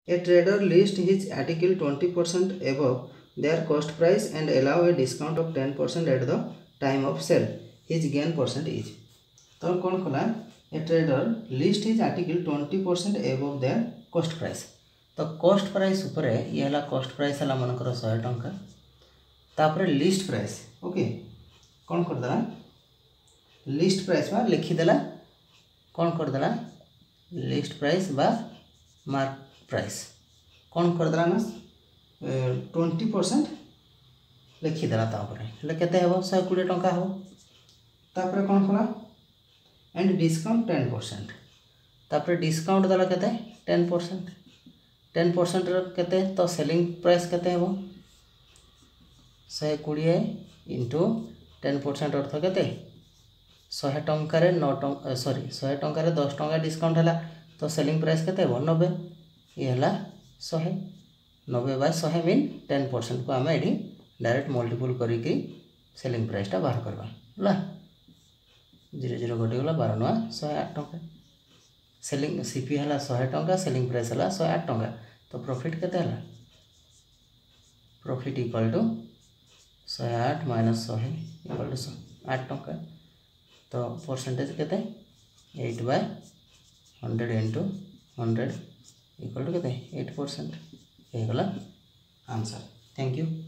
A trader list his article 20% above their cost price and allow a discount of 10% at the time of sale. His gain percent is. तो कौन कला a trader list his article 20% above their cost price. तो cost price ऊपर ये हला cost price हला मनकर 100 टंका तापर लिस्ट प्राइस ओके कौन कर देला लिस्ट प्राइस बा लिखी देला कौन कर देला लिस्ट प्राइस बा मार्क प्राइस कौन कर देला ना 20% लिखी देला तापर ले केते हेबो 120 टंका हो तापर कौन कला एंड डिस्काउंट 10% तापर डिस्काउंट देला केते 10% रो केते तो सेलिंग प्राइस केते हेबो 120 इंटू 10% अर्थ केते 100 टंकार 9 टंका सॉरी 100 टंकार 10 टंका डिस्काउंट है तो सेलिंग प्राइस केते हेबो 90 ये है 100 90 बाय 100 मीन 10% को आम ये डायरेक्ट मल्टीपल करिकी सेलिंग प्राइसटा बाहर करवा ला 00 घटीगला 12 नुआ 108 टंका सेलिंग सीपी है 100 टंका सेलिंग प्राइस है 108 टंका तो प्रॉफिट केते है profit equal to 108 minus 100 equal to 8 टंका तो परसेंटेज केते 8 बाय 100 इंटू 100 इक्वल टू केते 8% ये गला आंसर थैंक यू।